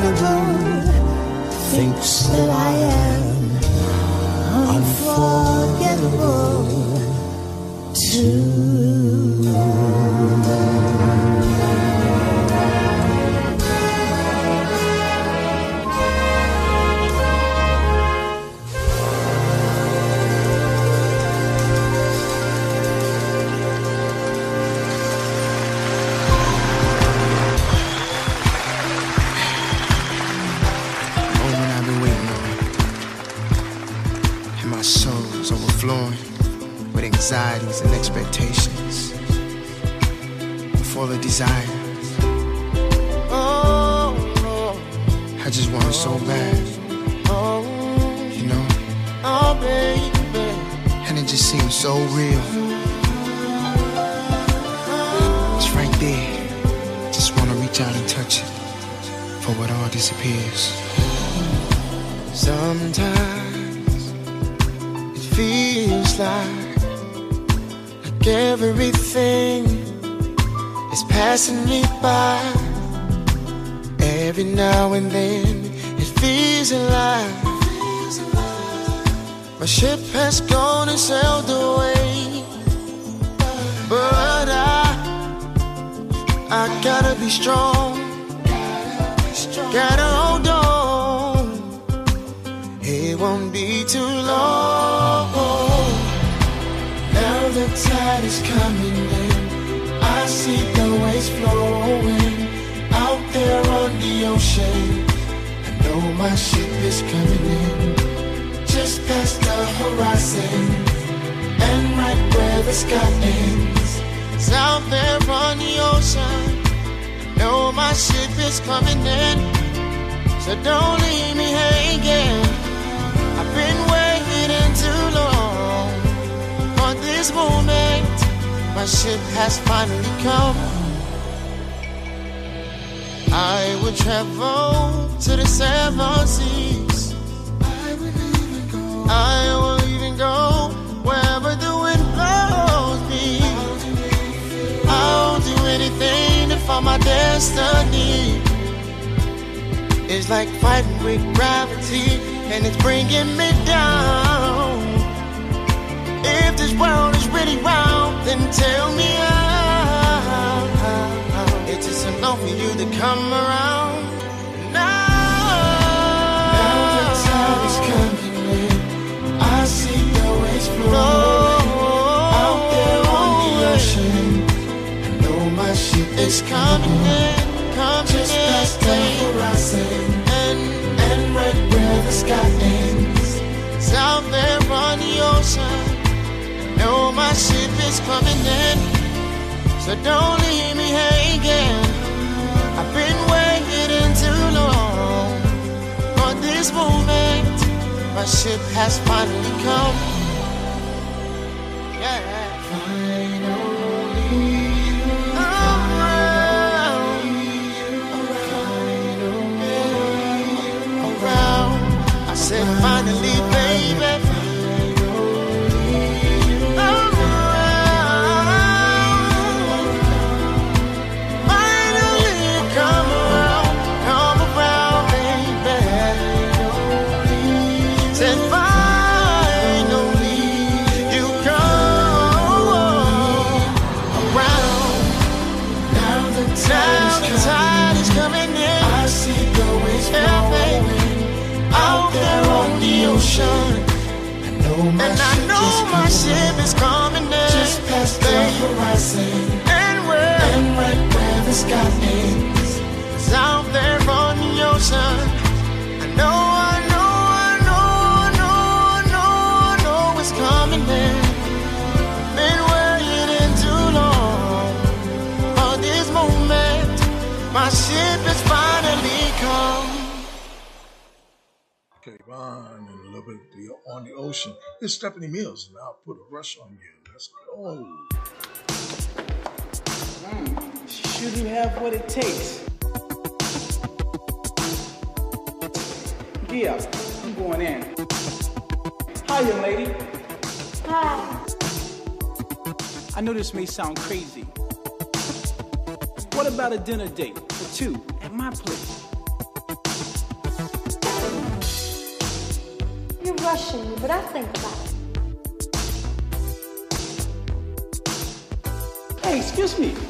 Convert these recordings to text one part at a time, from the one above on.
unforgettable, thinks that I am unforgettable too. With anxieties and expectations, full of desire. I just want it so bad, you know. And it just seems so real. It's right there. Just want to reach out and touch it before it all disappears. Sometimes feels like everything is passing me by. Every now and then it feels alive. My ship has gone and sailed away, but I gotta be strong. Gotta hold on. It won't be too long. Now the tide is coming in. I see the waves flowing out there on the ocean. I know my ship is coming in, just past the horizon, and right where the sky ends. It's out there on the ocean. I know my ship is coming in, so don't leave me hanging. I've been waiting too long for this moment. My ship has finally come. I will travel to the 7 seas. I will even go wherever the wind blows me. I'll do anything to find my destiny. It's like fighting with gravity, and it's bringing me down. If this world is really round, then tell me how. It's just enough for you to come around. Now the tide is coming in. I see the waves flowing out there on the ocean. I know my ship is coming in, just past the horizon, and right where the sky ends. It's out there on the ocean. I know my ship is coming in, so don't leave me hanging. I've been waiting too long for this moment. My ship has finally come. Yeah. I said finally, baby. And I know my ship is coming in, just past the horizon, and right where the sky ends. It's out there on the ocean. I know it's coming in. Been waiting too long for this moment. My ship is finally come. Kayvon and a little bit on the ocean. It's Stephanie Mills, and I'll put a rush on you. Let's go. Should you have what it takes? Yeah, I'm going in. Hi, young lady. Hi. I know this may sound crazy. What about a dinner date for two at my place? rushing you, but I think about it. Hey, excuse me.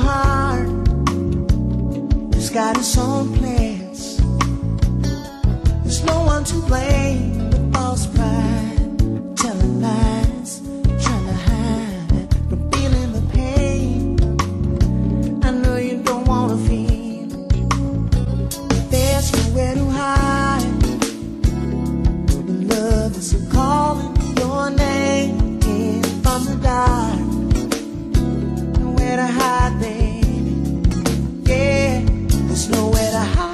got its own plans. one to blame, but false pride, telling lies, trying to hide from feeling the pain. I know you don't want to feel it. There's nowhere to hide. The love is calling your name from the dark. Nowhere to hide, baby. Yeah, there's nowhere to hide.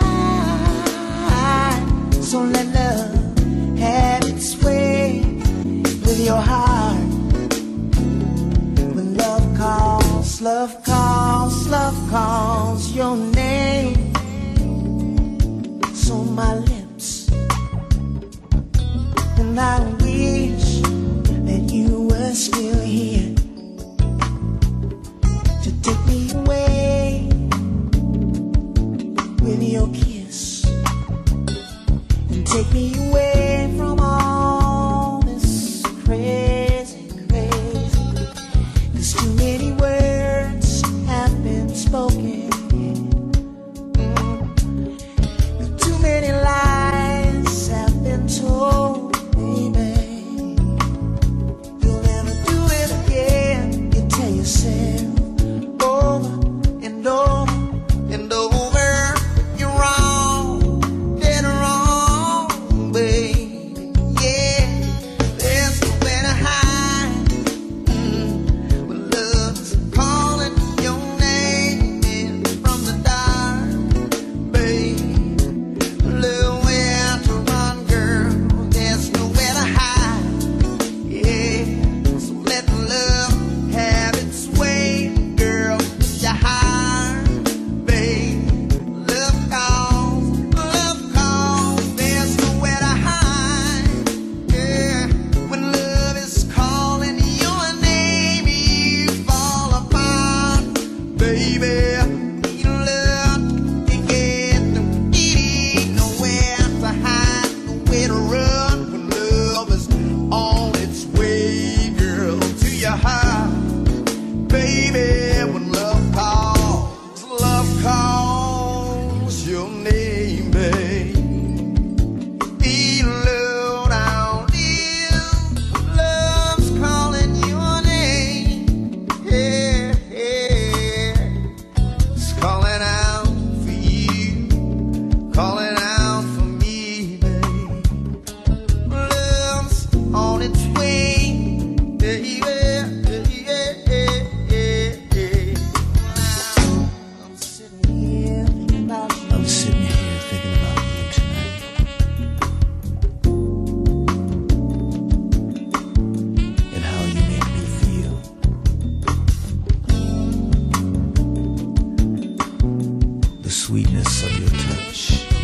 So let love have its way with your heart. When love calls, love calls, love calls your name. So my lips, and I wish that you were still here to take me away with your kiss. Take me away from all this crazy, crazy. 'Cause too many words have been spoken. Too many lies have been told, baby. You'll never do it again. You tell yourself over and over and over. You're wrong, dead wrong. Yeah, there's nowhere to hide. When love's calling your name from the dark, babe. Nowhere to run, girl. There's nowhere to hide. Yeah, so let love have its way, girl. With your heart, babe. Love calls, love calls. There's nowhere to hide. Yeah, when love is calling your name, you fall apart, baby. You love to get them, it ain't nowhere to hide, nowhere to run. When love is on its way, girl, to your heart, baby. When love calls your name, babe. Love's calling your name. Yeah, yeah. It's calling out for you, calling out for me, babe. Love's on its way, baby. I'm sitting here thinking about you. I'm sitting here thinking about you tonight. And how you make me feel. The sweetness of your touch.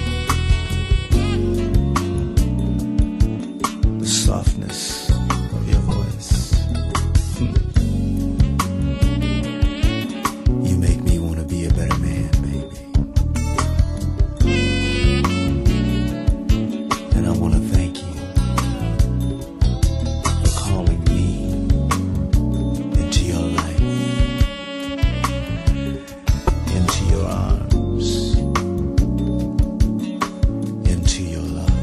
The softness of your voice. You make me want to be a better man, baby. And I want to thank you for calling me into your life, into your arms, into your love.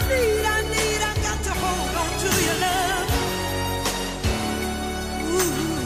Ooh.